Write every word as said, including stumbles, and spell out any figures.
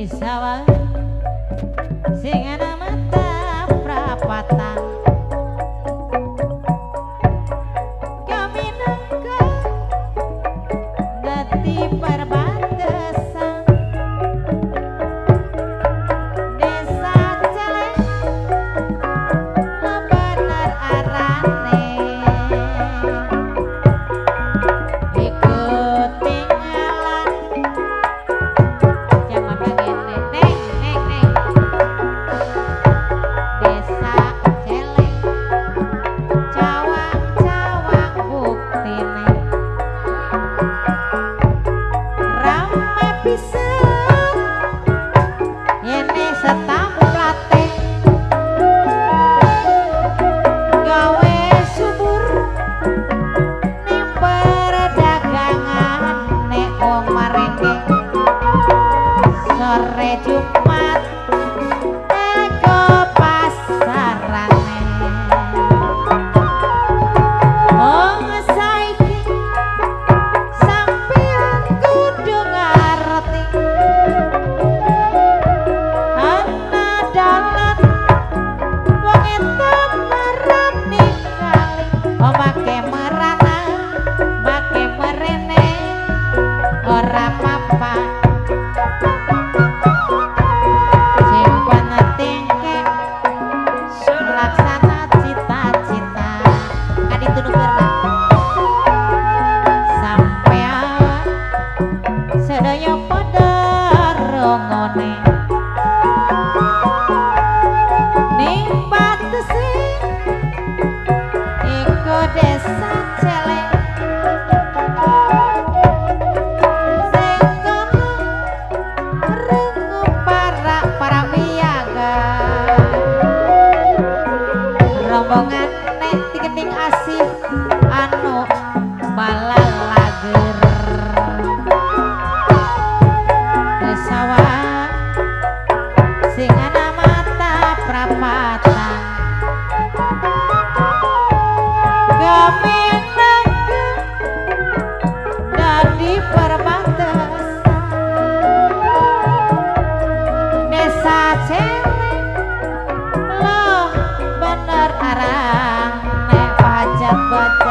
desa wae sing ana mata prapatan kami nangka dadi perbatasan desa Celeng bener arane ikut tinggalan jangan bagian neng neng neng desa Celeng cawang-cawang bukti neng rame pisan ini setamplateh gawe subur ning perdagangan nek wong marenge sore Jumat ego pasarane wong saiki sampeyan kudu ngerti ana dalan wong edan marani kali oh make merana make merene ora apa-apa simpen tingke laksana cita-cita adi tunukerna sampean sedaya pada rongone ning batese iku desa Celeng sing kono rungu para para wiyaga rombongan nek tiketing asih anu malalager kesawang sing ana mata prapatan gamineng dadi perbatasan desa Celeng loh bener arang nek pajak